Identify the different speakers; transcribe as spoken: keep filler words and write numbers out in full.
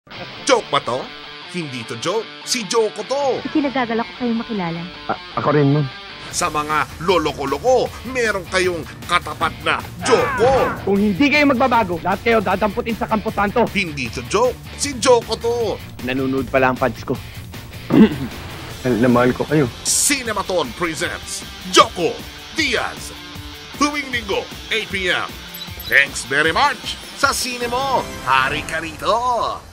Speaker 1: Joke ba to? Hindi to joke. Si Joko to.
Speaker 2: Kinagagalak ko kayong makilala.
Speaker 3: A- ako rin, ma'am.
Speaker 1: Sa mga loloko-loko, meron kayong katapat na Joko.
Speaker 3: Kung hindi kayo magbabago, lahat kayo dadamputin sa Campo Santo.
Speaker 1: Hindi to joke. Si Joko to.
Speaker 3: Nanonood pala ang pads ko. Namahal ko kayo.
Speaker 1: Cinematon presents Joko Diaz. Tuwing linggo, eight p m Thanks very much. Sa Cinemo, hari ka rito.